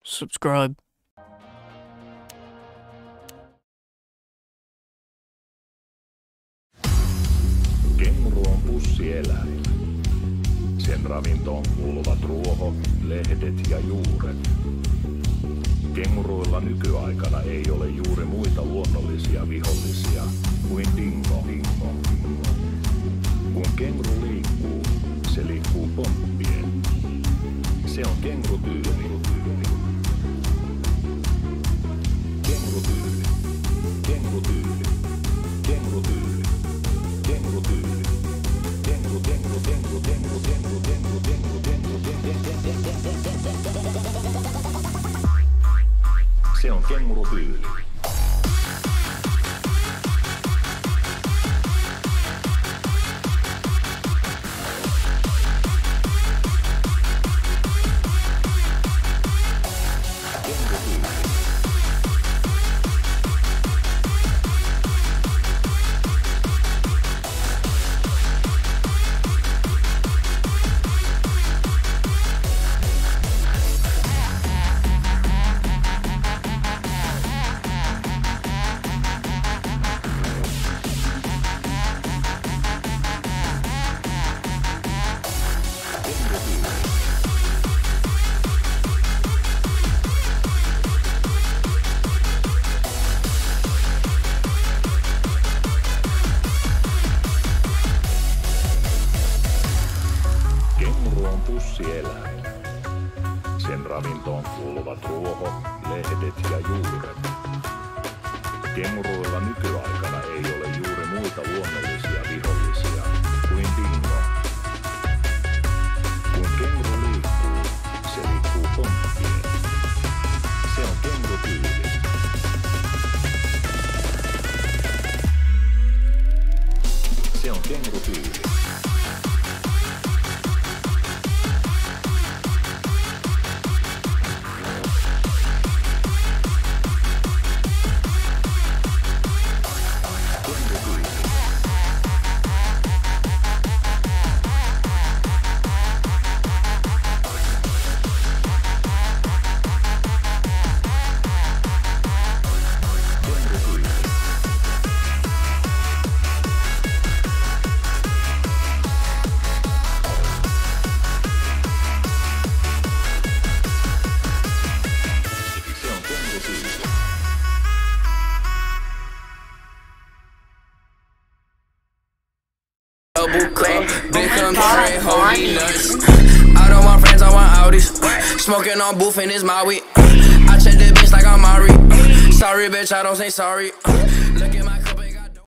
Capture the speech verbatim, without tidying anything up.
subscribe. Kenguru on pussieläin. Sen ravintoon kuuluvat ruoho, lehdet ja juuret. Kenguruilla nykyaikana ei ole juuri muita luonnollisia vihollisia kuin dingo. dingo. Kun kenguru liikkuu, se liikkuu pomppien. Se on kengurutyyli. Kengurutyyli. Kengurutyyli. Kengurutyyli. Kengurutyyli. Kenguru, kenguru, kenguru, kenguru, kenguru, kenguru, kenguru, kenguru, se on kengurutyyli. Kenguru on pussieläin. Sen ravintoon kuuluvat ruoho, lehdet ja juuret. Kenguruilla nykyaikana ei ole juuri muita luonnollisia vihollisia kuin dingo. Kun kenguru liikkuu, se liikkuu pomppien. Se on kengurutyyli. Se on kengurutyyli. Double cup, big comparing, holy nuts. Out of my friends, I want Audis. Smoking on booth and it's my weed. I check the bitch like I'm Mari. Sorry, bitch, I don't say sorry. Look at my